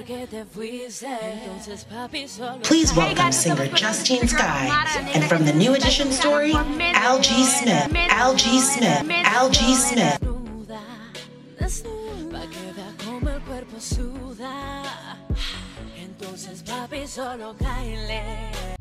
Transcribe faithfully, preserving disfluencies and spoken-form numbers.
Please welcome singer Justine Skye, and from the New Edition story, Al G. Smith, Al G. Smith, Al G. Smith. Entonces papi solo cáele.